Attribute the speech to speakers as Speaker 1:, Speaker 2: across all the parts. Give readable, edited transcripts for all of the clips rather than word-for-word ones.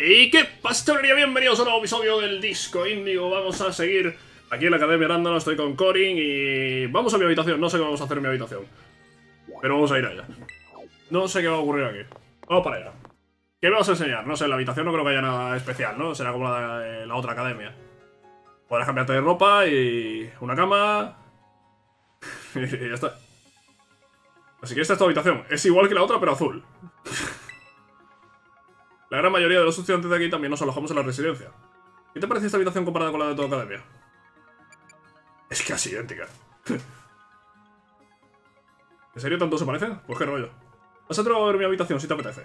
Speaker 1: ¿Y qué pastelería? Bienvenidos a un nuevo episodio del Disco Índigo. Vamos a seguir aquí en la Academia Arándano. Estoy con Corin y vamos a mi habitación. No sé qué vamos a hacer en mi habitación, pero vamos a ir allá. No sé qué va a ocurrir aquí. Vamos para allá. ¿Qué me vas a enseñar? No sé, en la habitación no creo que haya nada especial, ¿no? Será como la otra academia. Podrás cambiarte de ropa y una cama y ya está. Así que esta es tu habitación. Es igual que la otra, pero azul. La gran mayoría de los estudiantes de aquí también nos alojamos en la residencia. ¿Qué te parece esta habitación comparada con la de tu academia? Es casi idéntica. ¿En serio tanto se parecen? Pues qué rollo. Pásate a ver mi habitación si te apetece.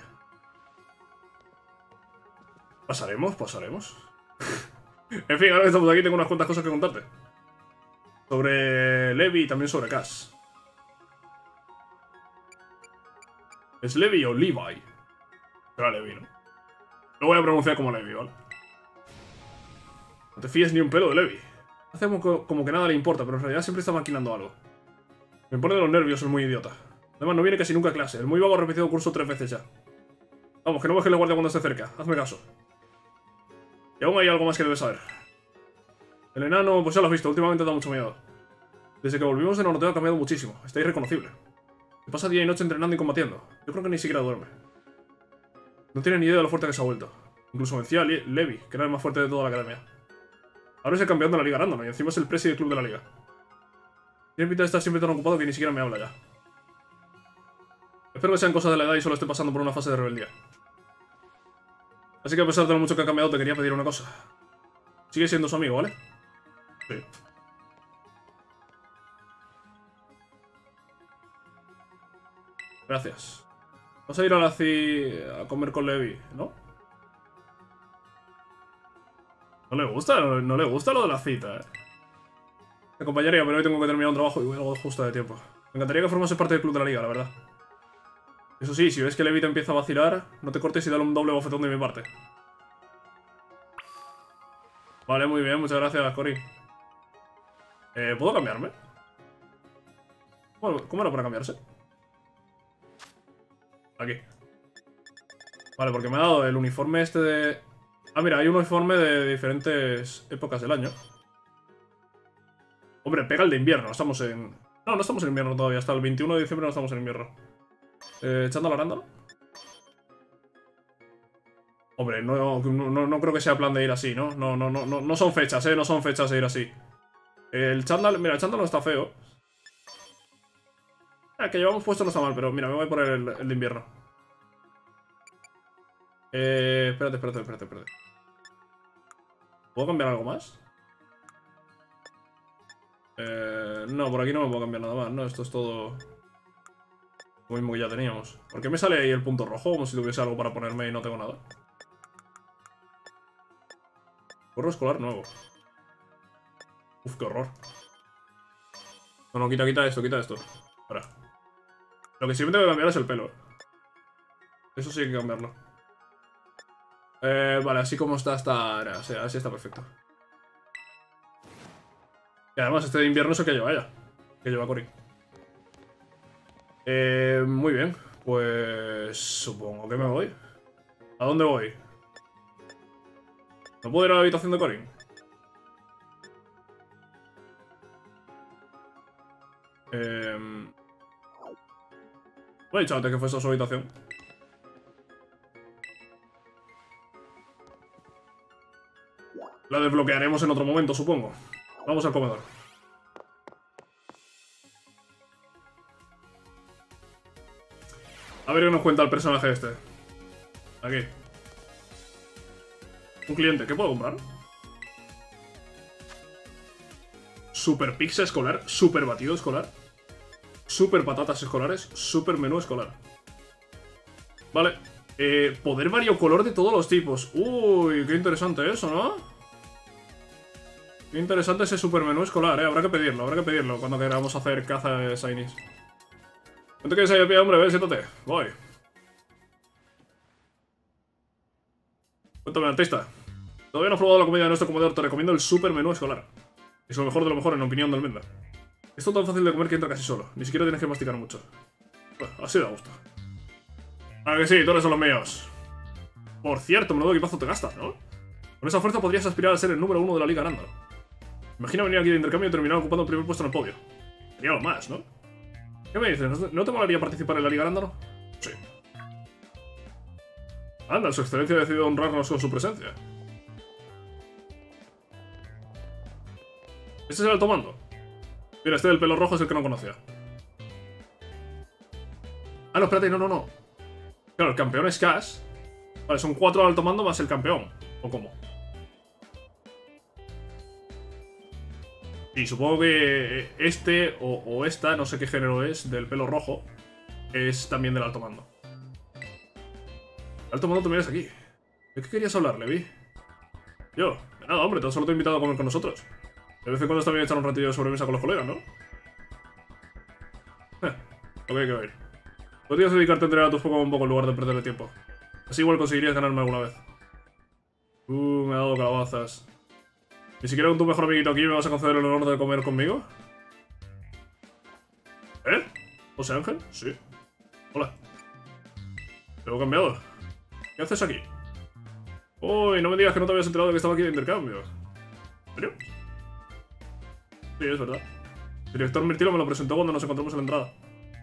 Speaker 1: Pasaremos. En fin, ahora que estamos aquí tengo unas cuantas cosas que contarte. Sobre Levi y también sobre Cass. ¿Es Levi o Levi? Será Levi, ¿no? Lo voy a pronunciar como Levi, ¿vale? No te fíes ni un pelo de Levi. Hace como que nada le importa, pero en realidad siempre está maquinando algo. Me pone de los nervios, es muy idiota. Además, no viene casi nunca a clase. El muy vago ha repetido curso 3 veces ya. Vamos, que no bajes la guardia cuando esté cerca. Hazme caso. Y aún hay algo más que debes saber. El enano, pues ya lo has visto, últimamente da mucho miedo. Desde que volvimos de Noroteo ha cambiado muchísimo. Está irreconocible. Se pasa día y noche entrenando y combatiendo. Yo creo que ni siquiera duerme. No tiene ni idea de lo fuerte que se ha vuelto. Incluso vencía a Levi, que era el más fuerte de toda la academia. Ahora es el campeón de la liga Arándano y encima es el presi del club de la liga. Tiene pinta de estar siempre tan ocupado que ni siquiera me habla ya. Espero que sean cosas de la edad y solo esté pasando por una fase de rebeldía. Así que a pesar de lo mucho que ha cambiado, te quería pedir una cosa. Sigue siendo su amigo, ¿vale? Sí. Gracias. Vas a ir a la a comer con Levi, ¿no? No le gusta, no le gusta lo de la cita, Te acompañaría, pero hoy tengo que terminar un trabajo y voy algo justo de tiempo. Me encantaría que formase parte del club de la liga, la verdad. Eso sí, si ves que Levi te empieza a vacilar, no te cortes y dale un doble bofetón de mi parte. Vale, muy bien, muchas gracias, Cory. ¿Puedo cambiarme? Bueno, ¿cómo era para cambiarse? Aquí. Vale, porque me ha dado el uniforme este de... Ah, mira, hay un uniforme de diferentes épocas del año. Hombre, pega el de invierno, estamos en... No estamos en invierno todavía, hasta el 21 de diciembre no estamos en invierno. ¿Echando la arándano? Hombre, no creo que sea plan de ir así, ¿no? No son fechas, no son fechas de ir así. El chándal, mira, el chándal no está feo. El que llevamos puesto no está mal, pero mira, me voy a poner el de invierno. Espérate. ¿Puedo cambiar algo más? No, por aquí no me puedo cambiar nada más, ¿no? Esto es todo lo mismo que ya teníamos. ¿Por qué me sale ahí el punto rojo? Como si tuviese algo para ponerme y no tengo nada. Gorro escolar nuevo. Uf, qué horror. No, quita esto. Ahora. Lo que sí me tengo que cambiar es el pelo. Eso sí hay que cambiarlo. Vale, así como está, o sea, así está perfecto. Y además este de invierno es el que lleva ella. Que lleva Cory. Muy bien. Pues... supongo que me voy. ¿A dónde voy? ¿No puedo ir a la habitación de Cory? Lo he dicho antes que fuese a su habitación. La desbloquearemos en otro momento, supongo. Vamos al comedor. A ver qué nos cuenta el personaje este. Aquí. Un cliente, ¿qué puedo comprar? Super pizza escolar, super batido escolar, super patatas escolares, super menú escolar. Vale. Poder variocolor de todos los tipos. Uy, qué interesante eso, ¿no? Qué interesante ese super menú escolar, Habrá que pedirlo cuando queramos hacer caza de Shinies. No te quedes ahí de pie, hombre, siéntate. Voy. Cuéntame, artista. Todavía no has probado la comida de nuestro comedor, te recomiendo el super menú escolar. Es lo mejor de lo mejor, en opinión del Menda. Es todo tan fácil de comer que entra casi solo. Ni siquiera tienes que masticar mucho. Bueno, así da gusto. Ah, que sí, tú eres son los míos. Por cierto, menudo equipazo te gastas, ¿no? Con esa fuerza podrías aspirar a ser el número 1 de la Liga Arándano. Imagina venir aquí de intercambio y terminar ocupando el primer puesto en el podio. Sería lo más, ¿no? ¿Qué me dices? ¿No te molaría participar en la Liga Arándano? Sí. Anda, su excelencia ha decidido honrarnos con su presencia. ¿Este es el alto mando? Mira, este del pelo rojo es el que no conocía. Ah, no, espérate, no. Claro, el campeón es Cash. Vale, son 4 al alto mando más el campeón. ¿O cómo? Y supongo que este o esta, no sé qué género es, del pelo rojo, es también del alto mando. Alto mando, tú miras aquí. ¿De qué querías hablar, Levi? Yo, de nada, hombre, tan solo te he invitado a comer con nosotros. De vez en cuando está bien echar un ratillo de sobremesa con los colegas, ¿no? Lo que hay que oír. Podrías dedicarte a entrenar a tus Pokémon un poco en lugar de perder el tiempo. Así igual conseguirías ganarme alguna vez. Me ha dado calabazas. ¿Ni siquiera con tu mejor amiguito aquí me vas a conceder el honor de comer conmigo? ¿Eh? ¿José Ángel? Sí. Hola. ¿Te he cambiado? ¿Qué haces aquí? Uy, no me digas que no te habías enterado de que estaba aquí de intercambio. ¿En serio? Sí, es verdad. El director Mirtilo me lo presentó cuando nos encontramos en la entrada.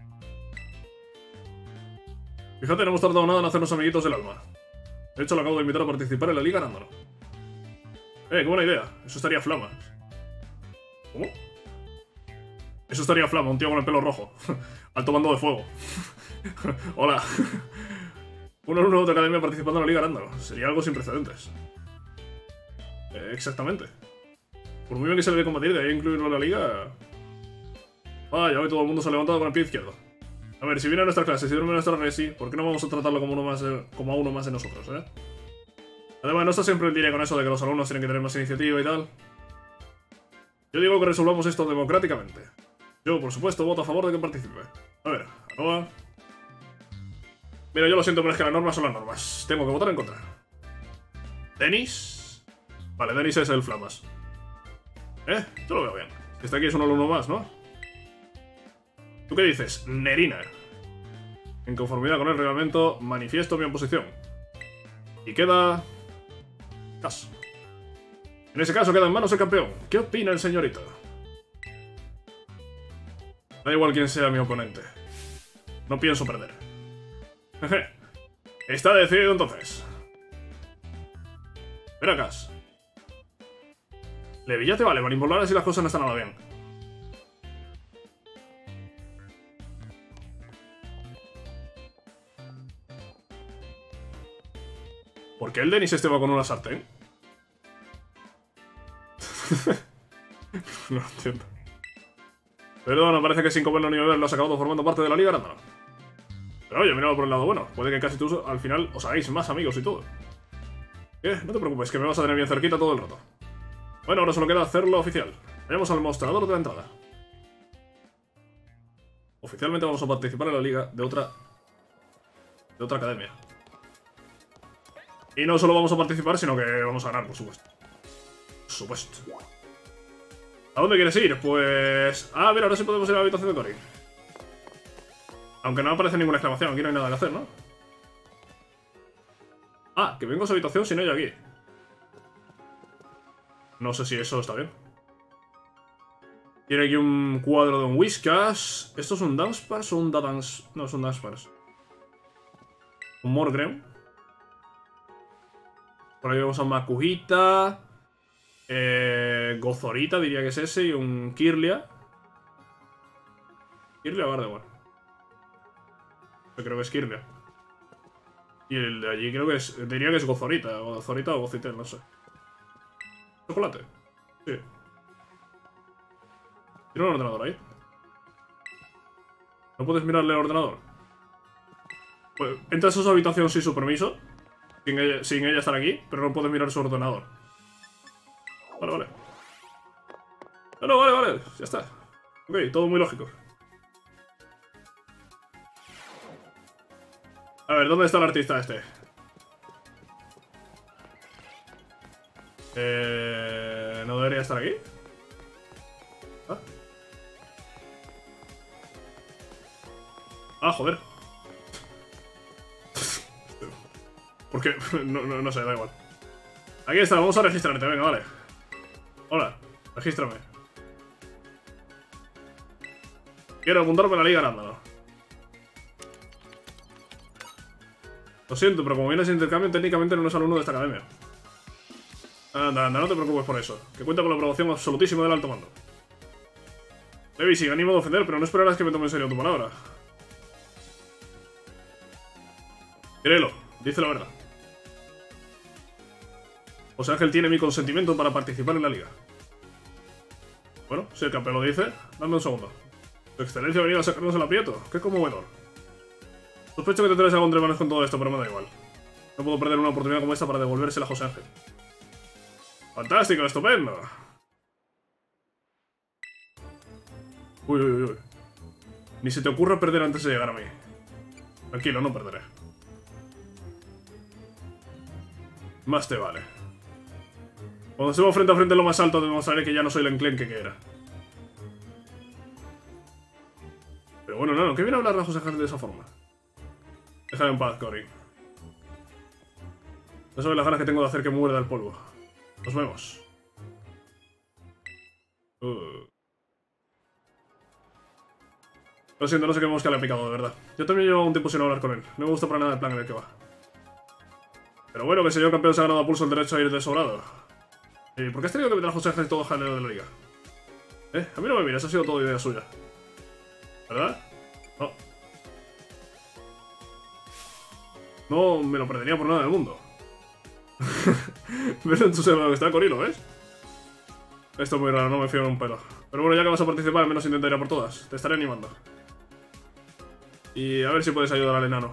Speaker 1: Fíjate, no hemos tardado nada en hacernos amiguitos del alma. De hecho, lo acabo de invitar a participar en la Liga Arándano. Qué buena idea. Eso estaría flama. ¿Cómo? Eso estaría flama, un tío con el pelo rojo. Alto mando de fuego. Hola. Un alumno de academia participando en la Liga Arándano. Sería algo sin precedentes. Exactamente. Por muy bien que se debe combatir, de ahí incluirlo en la liga... Vaya, hoy todo el mundo se ha levantado con el pie izquierdo. A ver, si viene a nuestra clase, si duerme en nuestra resi, ¿por qué no vamos a tratarlo como, como a uno más de nosotros, Además, no está siempre en línea con eso de que los alumnos tienen que tener más iniciativa y tal. Yo digo que resolvamos esto democráticamente. Yo, por supuesto, voto a favor de que participe. A ver, Aroa... Mira, yo lo siento, pero es que las normas son las normas. Tengo que votar en contra. ¿Denis? Vale, Denis es el Flamas. Yo lo veo bien. Este aquí es un alumno más, ¿no? ¿Tú qué dices? Nerina. En conformidad con el reglamento, manifiesto mi oposición. Y queda... Caso. En ese caso queda en manos el campeón. ¿Qué opina el señorito? Da igual quién sea mi oponente. No pienso perder. Jeje. Está decidido entonces. Ven acá. Levi, ya te vale manipular si las cosas no están nada bien. ¿Por qué el Denis este va con una sartén? No lo entiendo. Perdona, parece que sin comerlo ni beber lo has acabado formando parte de la Liga Arándano. Pero oye, míralo por el lado bueno. Puede que casi tú al final os hagáis más amigos y todo. No te preocupes, que me vas a tener bien cerquita todo el rato. Bueno, ahora solo queda hacerlo oficial. Vayamos al mostrador de la entrada. Oficialmente vamos a participar en la liga de otra academia. Y no solo vamos a participar, sino que vamos a ganar, por supuesto. Por supuesto. ¿A dónde quieres ir? Pues... Ah, mira, ahora sí podemos ir a la habitación de Cory. Aunque no aparece ninguna exclamación, aquí no hay nada que hacer, ¿no? Ah, que vengo a su habitación si no hay aquí. No sé si eso está bien. Tiene aquí un cuadro de un Whiskas. ¿Esto es un Dunsparce o un Dadans? No, es un Dunsparce. Un Morgrem. Por ahí vemos a un Makuhita. Gozorita diría que es ese. Y un Kirlia. Kirlia o Gardevoir. Yo creo que es Kirlia. Y el de allí creo que es... Diría que es Gozorita. Gozorita o Gozitel, no sé. ¿Chocolate? Sí. ¿Tiene un ordenador ahí? ¿No puedes mirarle el ordenador? Pues entras a su habitación sin su permiso. Sin ella estar aquí. Pero no puedes mirar su ordenador. Vale, vale. No, vale. Ya está. Ok, todo muy lógico. A ver, ¿dónde está el artista este? ¿No debería estar aquí? ¿Ah? Ah, joder. Porque no sé, da igual. Aquí está, vamos a registrarte, venga, vale. Hola, regístrame. Quiero apuntarme a la Liga Arándano. Lo siento, pero como vienes de intercambio, técnicamente no eres alumno de esta academia. Anda, no te preocupes por eso. Que cuenta con la aprobación absolutísima del alto mando. Levi, sí, ánimo de ofender, pero no esperarás que me tome en serio tu palabra. Créelo, dice la verdad. José Ángel tiene mi consentimiento para participar en la liga. Bueno, si el campeón lo dice, dame un segundo. Tu excelencia ha venido a sacarnos el aprieto. Qué conmovedor. Sospecho que te traes algo entre manos con todo esto, pero me da igual. No puedo perder una oportunidad como esta para devolvérsela a José Ángel. ¡Fantástico! ¡Estupendo! Uy. Ni se te ocurra perder antes de llegar a mí. Tranquilo, no perderé. Más te vale. Cuando estemos frente a frente en lo más alto, demostraré que ya no soy el enclenque que era. Pero bueno, no, ¿qué viene a hablar a José Ángel de esa forma? Déjame en paz, Cory. No sabes las ganas que tengo de hacer que muerda el polvo. Nos vemos. Lo siento, no sé qué mosca le ha picado, de verdad. Yo también llevo un tiempo sin hablar con él. No me gusta para nada el plan en el que va. Pero bueno, que el señor campeón se ha ganado a pulso el derecho a ir de sobrado. ¿Y por qué has tenido que meter a José Ángel todo jaleo de la liga? A mí no me miras, ha sido todo idea suya. ¿Verdad? No. No me lo perdería por nada del mundo. ¿Ves entusiasmado que está Corilo, ves? Esto es muy raro, no me fío en un pelo. Pero bueno, ya que vas a participar, al menos intenta ir a por todas. Te estaré animando. Y a ver si puedes ayudar al enano.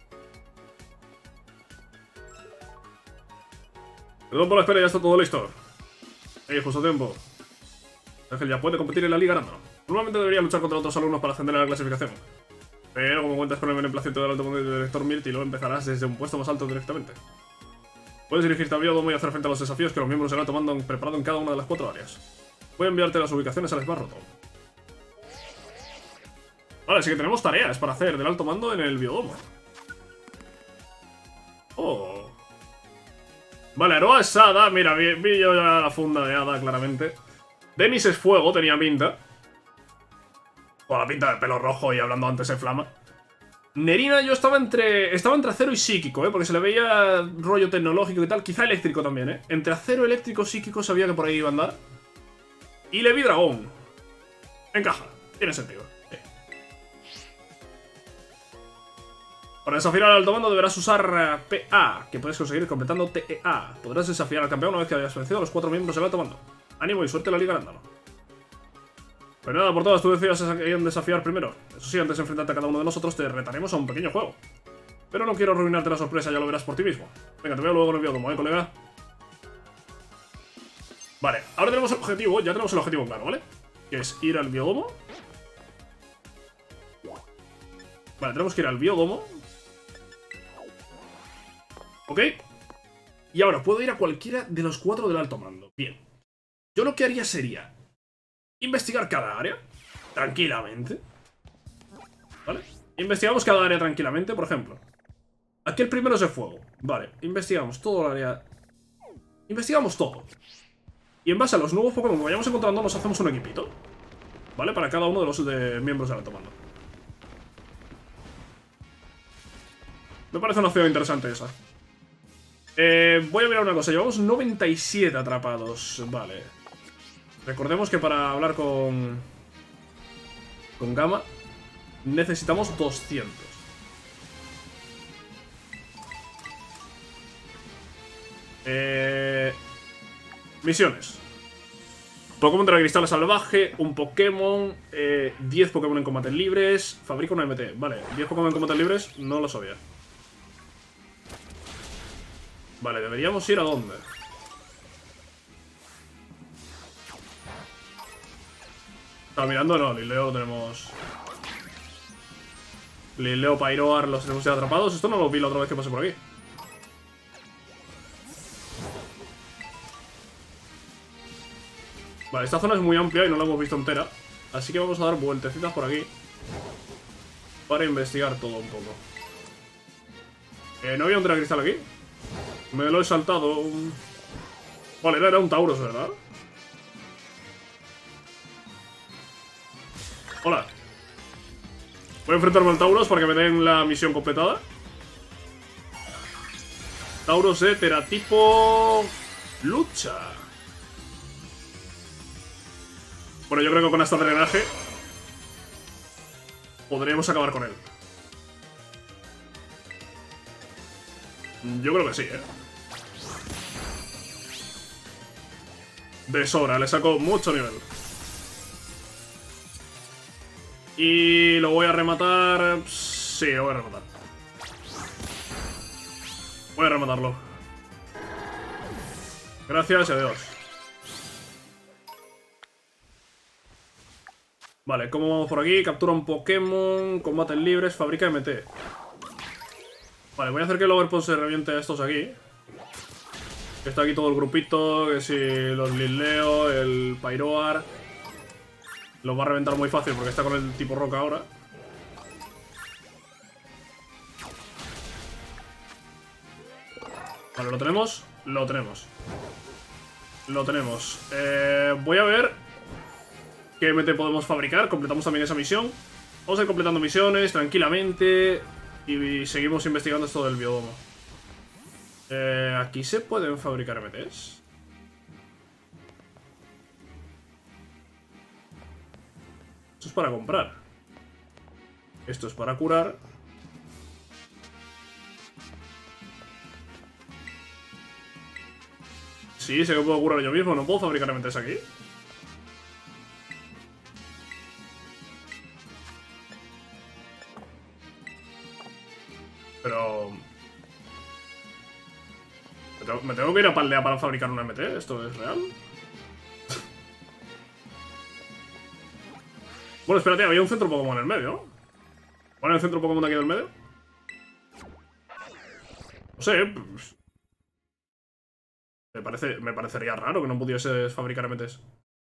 Speaker 1: Perdón por la espera, ya está todo listo. Justo a tiempo. Ángel ya puede competir en la Liga Arándano. Normalmente debería luchar contra otros alumnos para ascender a la clasificación. Pero como cuentas con el beneplacito del alto mundo y del director Mirti, lo empezarás desde un puesto más alto directamente. Puedes dirigirte al biódomo y hacer frente a los desafíos que los miembros del alto mando han preparado en cada una de las 4 áreas. Voy a enviarte las ubicaciones al Esbarroto. Vale, así que tenemos tareas para hacer del alto mando en el biódomo. Oh. Vale, Aroa es Ada. Mira, vi yo ya la funda de Ada, claramente. Denis es fuego, tenía pinta. Con la pinta de pelo rojo y hablando antes en flama. Nerina yo estaba entre acero y psíquico, porque se le veía rollo tecnológico y tal. Quizá eléctrico también, Entre acero, eléctrico, psíquico sabía que por ahí iba a andar. Y Levi dragón. Encaja, tiene sentido. Para desafiar al alto mando deberás usar PA, que puedes conseguir completando TEA. Podrás desafiar al campeón una vez que hayas vencido a los 4 miembros del alto mando. Ánimo y suerte en la Liga Arándano. Pero nada, por todas, tú decidas a quién desafiar primero. Eso sí, antes de enfrentarte a cada uno de nosotros, te retaremos a un pequeño juego. Pero no quiero arruinarte la sorpresa, ya lo verás por ti mismo. Venga, te veo luego en el biódomo, colega. Vale, ahora tenemos el objetivo, ya tenemos el objetivo claro, ¿vale? Que es ir al biódomo. Vale, tenemos que ir al biódomo. ¿Ok? Y ahora, puedo ir a cualquiera de los 4 del alto mando. Bien. Yo lo que haría sería investigar cada área tranquilamente. ¿Vale? Investigamos cada área tranquilamente, por ejemplo. Aquí el primero es de fuego. Vale, investigamos todo el área. Investigamos todo. Y en base a los nuevos Pokémon que vayamos encontrando, nos hacemos un equipito. ¿Vale? Para cada uno de los miembros del alto mando. Me parece una opción interesante esa. Voy a mirar una cosa. Llevamos 97 atrapados. Vale. Recordemos que para hablar con Gama necesitamos 200. Misiones. Pokémon de la cristal salvaje, un Pokémon, 10 Pokémon en combates libres, fabrica una MT. Vale, 10 Pokémon en combates libres, no lo sabía. Vale, deberíamos ir a dónde. Estaba mirando, no, Lileo lo tenemos. Lileo, Pyroar los tenemos ya atrapados. Esto no lo vi la otra vez que pasé por aquí. Vale, esta zona es muy amplia y no la hemos visto entera. Así que vamos a dar vueltecitas por aquí para investigar todo un poco. ¿No había un Dragcristal aquí? Me lo he saltado. Vale, era un Tauros, ¿verdad? Hola. Voy a enfrentarme al Tauros para que me den la misión completada. Tauros de teratipo... lucha. Bueno, yo creo que con este drenaje podríamos acabar con él. Yo creo que sí, ¿eh? De sobra, le saco mucho nivel. Y lo voy a rematar... Sí, lo voy a rematar. Voy a rematarlo. Gracias y adiós. Vale, ¿cómo vamos por aquí? Captura un Pokémon, combates libres, fabrica MT. Vale, voy a hacer que el Overpool se reviente a estos aquí. Está aquí todo el grupito, que si los Litleo, el Pyroar. Los va a reventar muy fácil porque está con el tipo roca ahora. Vale, ¿lo tenemos? Lo tenemos. Lo tenemos. Voy a ver qué MT podemos fabricar. Completamos también esa misión. Vamos a ir completando misiones tranquilamente. Y seguimos investigando esto del biodomo. ¿Aquí se pueden fabricar MTs? Esto es para comprar. Esto es para curar. Sí, sé que puedo curar yo mismo. ¿No puedo fabricar MTs aquí? Pero... ¿Me tengo que ir a Paldea para fabricar un MT? ¿Esto es real? Bueno, espérate, había un centro Pokémon en el medio, ¿no? ¿Cuál es el centro Pokémon de aquí del medio? No sé, pues... Me parecería raro que no pudieses fabricar MTs.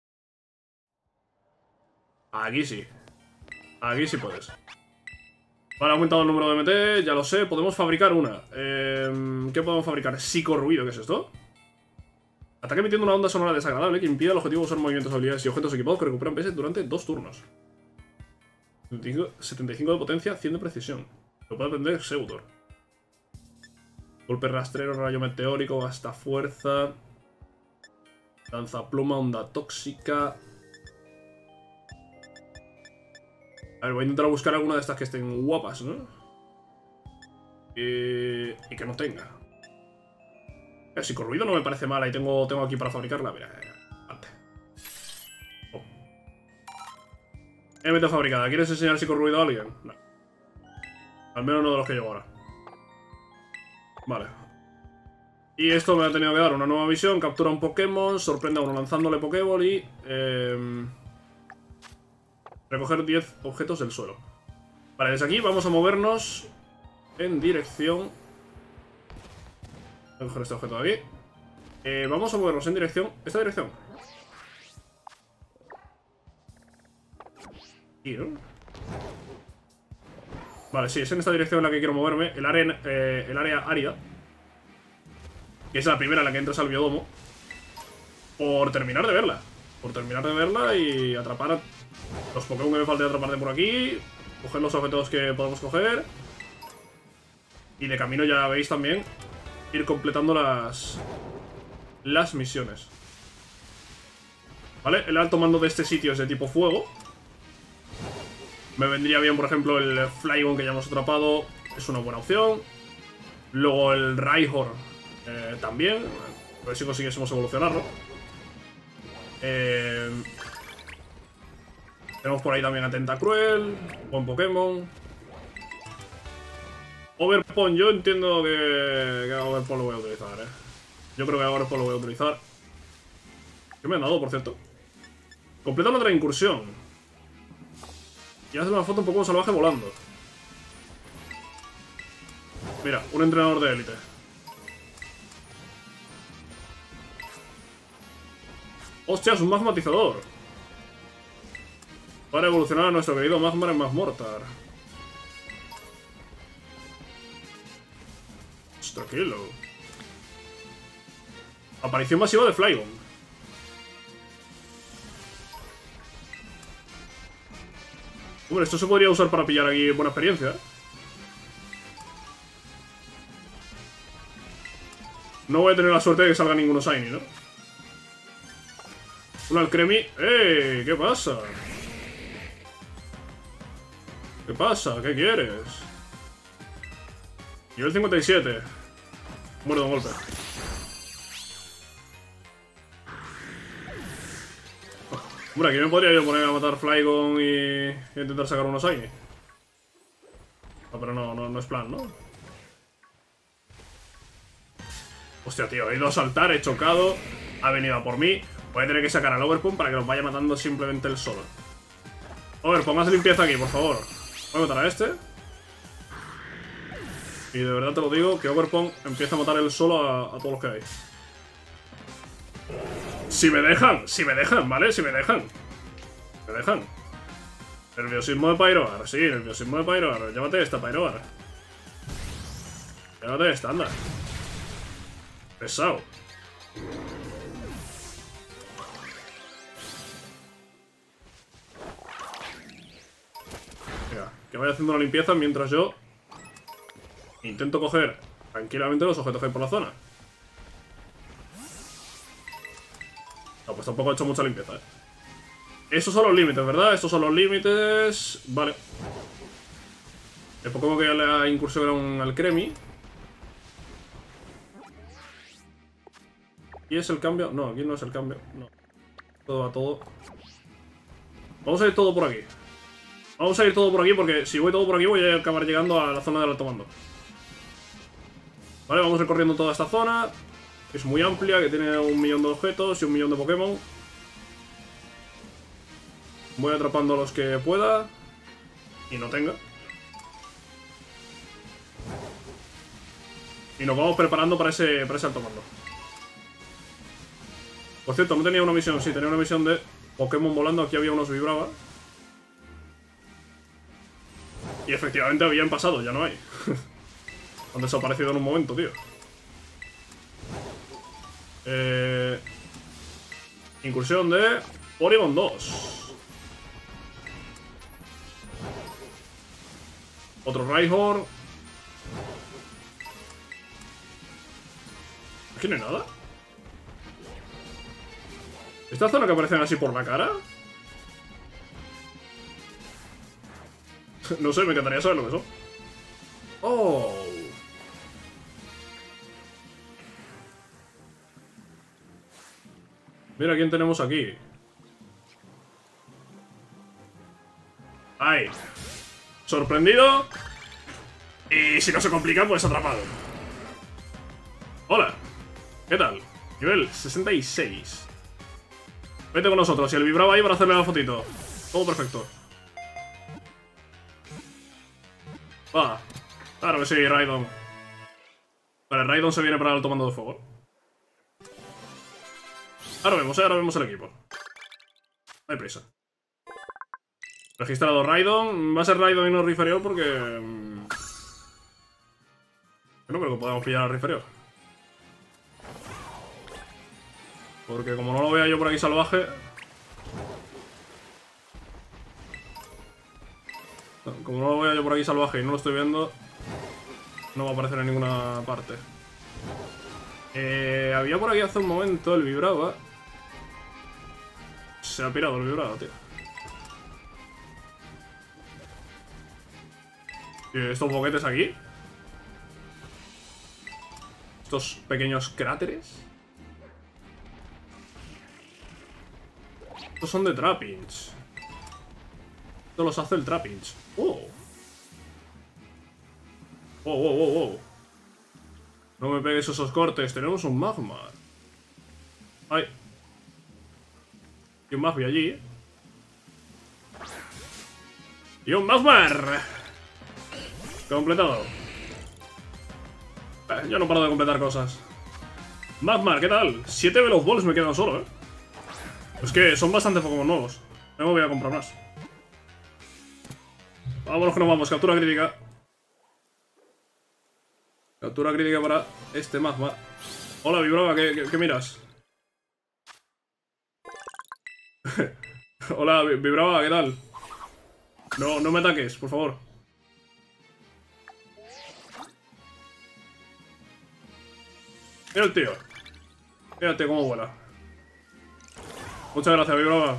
Speaker 1: Aquí sí. Aquí sí puedes. Vale, ha aumentado el número de MT, ya lo sé. Podemos fabricar una. ¿Qué podemos fabricar? Psicorruido, ¿qué es esto? Ataque emitiendo una onda sonora desagradable que impide al objetivo usar movimientos, habilidades y objetos equipados que recuperan PS durante 2 turnos. 75 de potencia, 100 de precisión. Lo puede aprender Seudor. Golpe rastrero, rayo meteórico, gasta fuerza. Lanza pluma, onda tóxica. A ver, voy a intentar buscar alguna de estas que estén guapas, ¿no? Y que no tenga. El psicorruido no me parece mala y tengo aquí para fabricarla. Mira, vale. Oh. MT fabricada. ¿Quieres enseñar psicorruido a alguien? No. Al menos no de los que llevo ahora. Vale. Y esto me ha tenido que dar una nueva visión. Captura un Pokémon, sorprende a uno lanzándole Pokéball y... recoger 10 objetos del suelo. Vale, desde aquí vamos a movernos en dirección... Voy a coger este objeto de aquí. Vamos a movernos en dirección... ¿Esta dirección? Aquí, ¿no? Vale, sí, es en esta dirección en la que quiero moverme. El área árida. Que es la primera en la que entras al biodomo. Por terminar de verla. Por terminar de verla y atrapar a los Pokémon que me falta atrapar de por aquí. Coger los objetos que podemos coger. Y de camino ya veis también ir completando las misiones. ¿Vale? El alto mando de este sitio es de tipo fuego. Me vendría bien, por ejemplo, el Flygon que ya hemos atrapado. Es una buena opción. Luego el Rhyhorn también. A ver si consiguiésemos evolucionarlo. Tenemos por ahí también a Tentacruel. Buen Pokémon. Overpon, yo entiendo que Overpon lo voy a utilizar, Yo creo que Overpon lo voy a utilizar. ¿Qué me han dado, por cierto? Completa otra incursión. Y hace una foto un poco salvaje volando. Mira, un entrenador de élite. ¡Hostia, es un magmatizador! Para evolucionar a nuestro querido Magmar en Magmortar. Tranquilo. Aparición masiva de Flygon. Hombre, esto se podría usar para pillar aquí buena experiencia, ¿eh? No voy a tener la suerte de que salga ninguno Shiny, ¿no? Un Alcremie. ¡Ey! ¿Qué pasa? ¿Qué pasa? ¿Qué quieres? Nivel 57. Muero de un golpe. Hombre, aquí me podría yo poner a matar Flygon y intentar sacar unos Shiny. No, pero no es plan, ¿no? Hostia, tío, he ido a saltar, he chocado. Ha venido a por mí. Voy a tener que sacar al Overpunk para que los vaya matando simplemente él solo. Overpunk, haz limpieza aquí, por favor. Voy a matar a este. Y de verdad te lo digo, que Overpunk empieza a matar él solo a todos los que hay. Si me dejan, ¿vale? Si me dejan. Me dejan. Nerviosismo de Pyroar, sí, nerviosismo de Pyroar. Llévate esta, Pyroar. Llévate esta, anda. Pesado. Mira, que vaya haciendo la limpieza mientras yo intento coger tranquilamente los objetos que hay por la zona. No, pues tampoco he hecho mucha limpieza, ¿eh? Estos son los límites, ¿verdad? Estos son los límites. Vale. El Pokémon que la incursión era un Alcremie. ¿Y es el cambio? No, aquí no es el cambio. No. Todo va todo. Vamos a ir todo por aquí. Vamos a ir todo por aquí porque si voy todo por aquí voy a acabar llegando a la zona del alto mando. Vale, vamos recorriendo toda esta zona. Es muy amplia, que tiene 1 millón de objetos y 1 millón de Pokémon. Voy atrapando a los que pueda. Y no tenga. Y nos vamos preparando para ese alto mando. Por cierto, no tenía una misión. Sí, tenía una misión de Pokémon volando. Aquí había unos Vibrava. Y efectivamente habían pasado, ya no hay. Han desaparecido en un momento, tío. Incursión de Porygon 2. Otro Rhyhorn. ¿Aquí no hay nada? ¿Esta zona que aparecen así por la cara? No sé, me encantaría saber lo que son. ¡Oh! Mira quién tenemos aquí. ¡Ay! Sorprendido. Y si no se complica, pues atrapado. Hola. ¿Qué tal? Nivel 66. Vete con nosotros. Y el Vibrava ahí para hacerle la fotito. Todo perfecto. Va. Claro que sí, Raidon. Vale, Raidon se viene para el alto mando de fuego. Ahora vemos el equipo. No hay prisa. Registrado Raidon. Va a ser Raidon y no Riferior porque... Yo no creo que podamos pillar a Riferior. Porque como no lo vea yo por aquí salvaje... Como no lo vea yo por aquí salvaje y no lo estoy viendo... No va a aparecer en ninguna parte. Había por aquí hace un momento el Vibrava. Se ha pirado el Vibrava, tío. Y estos boquetes aquí. Estos pequeños cráteres. Estos son de Trapinch. Esto los hace el Trapinch. ¡Oh! ¡Oh, oh, oh, oh! No me pegues esos cortes. Tenemos un Magmar. ¡Ay! Y un Magby allí, ¿eh? ¡Y un Magmar! Completado. Ya no paro de completar cosas. Magmar, ¿qué tal? 7 Veloz Balls me quedan solo, ¿eh? Es que son bastante Pokémon nuevos. No me voy a comprar más. Vámonos que nos vamos. Captura crítica. Captura crítica para este Magmar. Hola, Vibrava, ¿qué miras? Hola, Vibrava, ¿qué tal? No me ataques, por favor. Mira el tío. Mírate cómo vuela. Muchas gracias, Vibrava.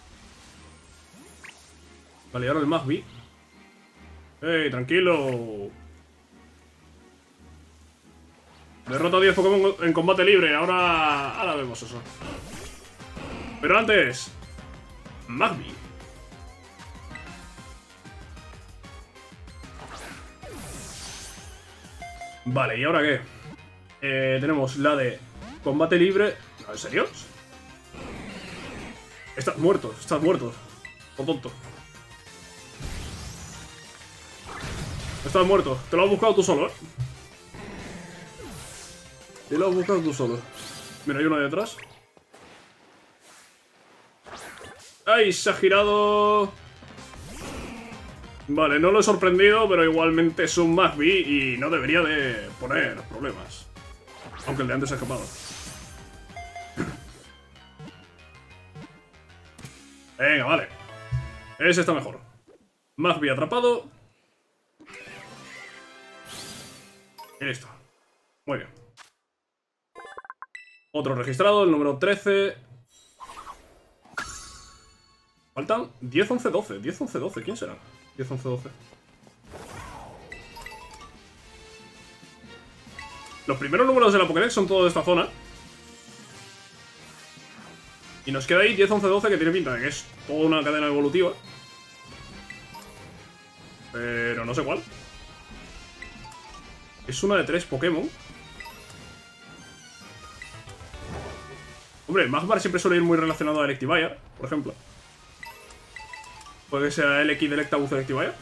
Speaker 1: Vale, y ahora el Magby. ¡Ey, tranquilo! Derrota a 10 Pokémon en combate libre. Ahora vemos eso. Pero antes... Magby. Vale, ¿y ahora qué? Tenemos la de combate libre. ¿En serio? Estás muerto, por tonto. Estás muerto, te lo has buscado tú solo, ¿eh? Te lo has buscado tú solo. Mira, hay uno ahí detrás. ¡Ay, se ha girado! Vale, no lo he sorprendido, pero igualmente es un Magby y no debería de poner problemas. Aunque el de antes se ha escapado. Venga, vale. Ese está mejor. Magby atrapado. Y listo. Muy bien. Otro registrado, el número 13. Faltan 10, 11, 12. 10, 11, 12. ¿Quién será? 10, 11, 12. Los primeros números de la Pokédex son todos de esta zona. Y nos queda ahí 10, 11, 12 que tiene pinta de que es toda una cadena evolutiva. Pero no sé cuál. Es una de 3 Pokémon. Hombre, Magmar siempre suele ir muy relacionado a Electivire, por ejemplo. Puede que sea el X de Electabuzz Electivire.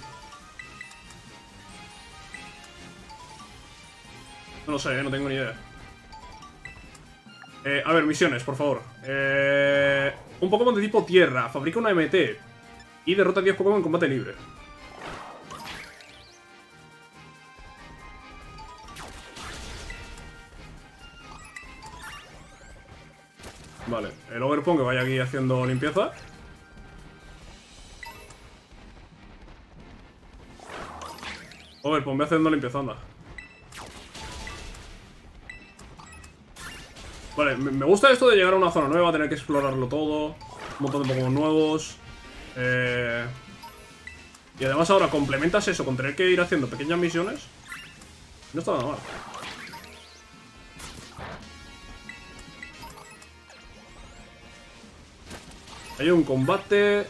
Speaker 1: No lo sé, no tengo ni idea. A ver, misiones, por favor. Un Pokémon de tipo tierra. Fabrica una MT. Y derrota a 10 Pokémon en combate libre. Vale, el Overpon que vaya aquí haciendo limpieza. Overpon, ve haciendo limpieza, anda. Vale, me gusta esto de llegar a una zona nueva, tener que explorarlo todo. Un montón de Pokémon nuevos. Y además ahora complementas eso con tener que ir haciendo pequeñas misiones. No está nada mal. Hay un combate.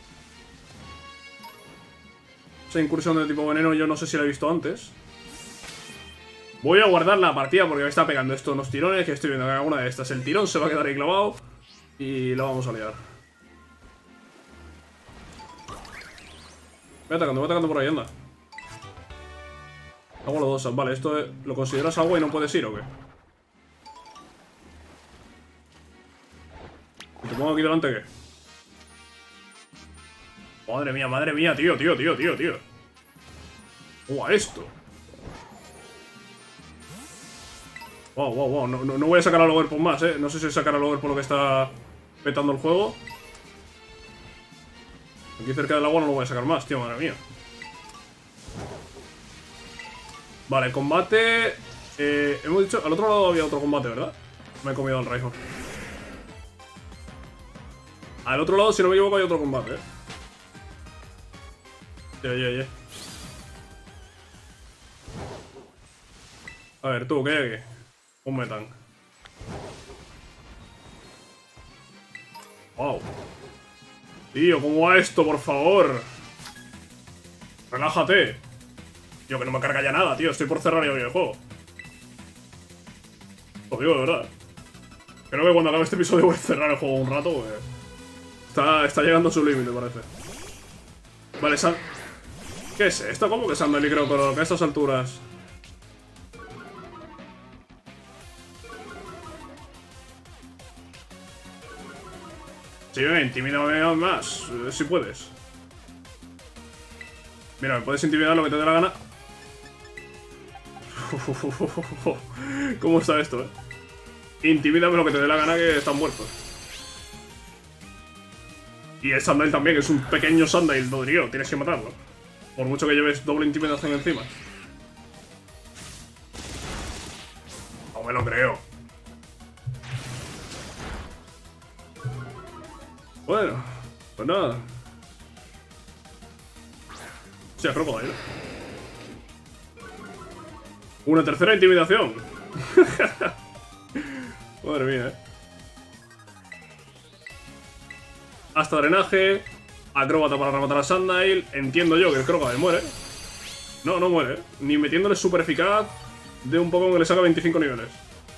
Speaker 1: Esa incursión de tipo veneno yo no sé si la he visto antes. Voy a guardar la partida porque me está pegando esto unos tirones que estoy viendo que alguna de estas. El tirón se va a quedar ahí clavado y la vamos a liar. Voy atacando por ahí, anda. Agua lodosa. Vale, ¿esto lo consideras agua y no puedes ir o qué? ¿Y te pongo aquí delante qué? Madre mía, tío. ¡Uah, esto! Wow. No voy a sacar al Over por más, No sé si sacar al Over por lo que está petando el juego. Aquí cerca del agua no lo voy a sacar más, tío, madre mía. Vale, combate... hemos dicho... Al otro lado había otro combate, ¿verdad? Me he comido al Raihor. Al otro lado, si no me equivoco, hay otro combate, Ya. A ver, tú, ¿qué hay aquí? Un Metang. Wow. Tío, ¿cómo va esto, por favor? Relájate. Tío, que no me carga ya nada, tío. Estoy por cerrar ya el juego. Lo digo de verdad. Creo que cuando acabe este episodio voy a cerrar el juego un rato, porque está llegando a su límite, parece. Vale, ¿qué es esto? ¿Cómo que Sandali creo que a estas alturas? Sí, intimídame más, si puedes. Mira, me puedes intimidar lo que te dé la gana. ¿Cómo está esto, Intimídame lo que te dé la gana, que están muertos. Y el Sandile también, que es un pequeño Sandile Dodrio. Tienes que matarlo. Por mucho que lleves doble intimidación encima. No me lo creo. Bueno, pues nada. O sea, Crocodile. Una tercera intimidación. Madre mía, Hasta drenaje. Acróbata para rematar a Sandile. Entiendo yo que el Crocodile muere. No, no muere. Ni metiéndole super eficaz de un Pokémon que le saca 25 niveles.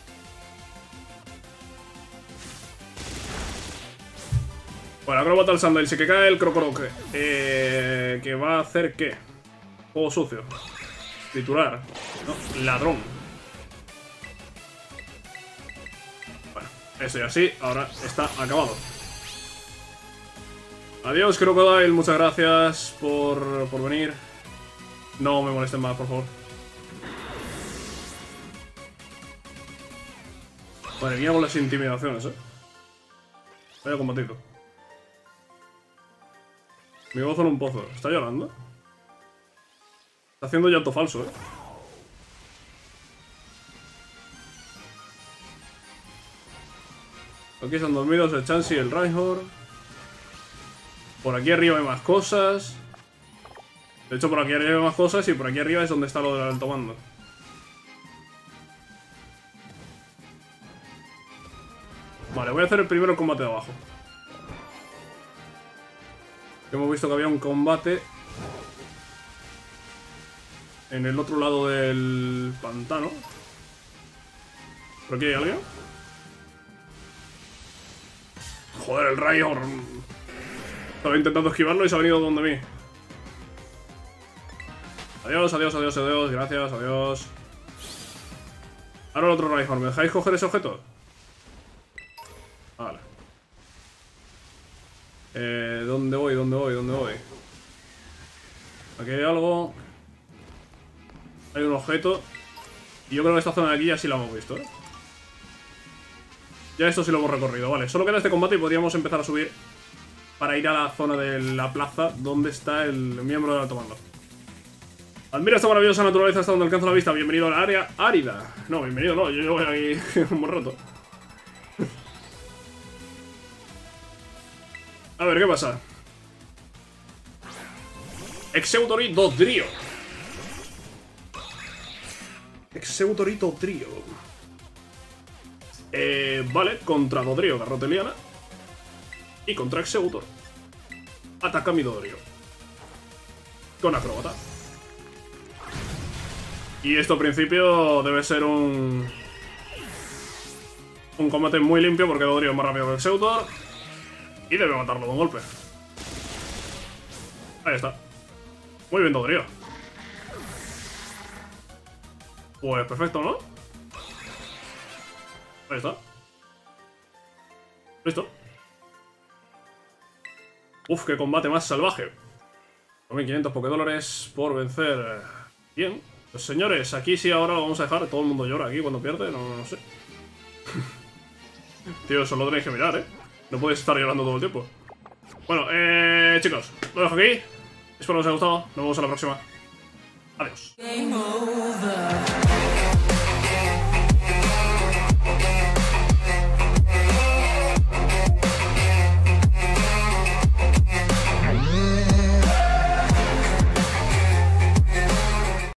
Speaker 1: Bueno, acróbata al Sandile. Sí que cae el Crocoroque. ¿Que va a hacer qué? Juego sucio. Triturar. No, ladrón. Bueno, eso y así. Ahora está acabado. Adiós, Crocodile. Muchas gracias por venir. No me molesten más, por favor. Madre mía con las intimidaciones, Vaya combatito. Mi gozo en un pozo. ¿Está llorando? Está haciendo llanto falso, Aquí están dormidos el Chansey y el Rhyhorn. Por aquí arriba hay más cosas. De hecho, por aquí arriba hay más cosas y por aquí arriba es donde está lo del alto mando. Vale, voy a hacer el primero combate de abajo. Hemos visto que había un combate en el otro lado del pantano. ¿Por aquí hay alguien? Joder, el Rhyhorn. Estaba intentando esquivarlo y se ha venido donde mí. Adiós, adiós, adiós, adiós. Gracias, adiós. Ahora el otro Rhyhorn. ¿Me dejáis coger ese objeto? Vale. ¿Dónde voy? ¿Dónde voy? ¿Dónde voy? Aquí hay algo. Hay un objeto. Y yo creo que esta zona de aquí ya sí la hemos visto, Ya esto sí lo hemos recorrido, vale. Solo queda este combate y podríamos empezar a subir para ir a la zona de la plaza donde está el miembro del alto mando. Admira esta maravillosa naturaleza hasta donde alcanza la vista. Bienvenido a la área árida. No, bienvenido no, yo voy aquí un buen rato. A ver, ¿qué pasa? Exeutori Dodrio. Exeutori Dodrio. Vale, contra Dodrio, Garroteliana. Y contra Exeutor. Ataca mi Dodrio. Con acróbata. Y esto al principio debe ser un combate muy limpio porque Dodrio es más rápido que Exeutor. Y debe matarlo de un golpe. Ahí está. Muy bien, Dodrio. Pues perfecto, ¿no? Ahí está. Listo. Uf, qué combate más salvaje. 1500 Pokédólares por vencer. Bien. Pues señores, aquí sí ahora lo vamos a dejar. Todo el mundo llora aquí cuando pierde, no sé. Tío, eso lo tenéis que mirar, No podéis estar llorando todo el tiempo. Bueno, chicos, lo dejo aquí. Espero que os haya gustado. Nos vemos en la próxima. Adiós.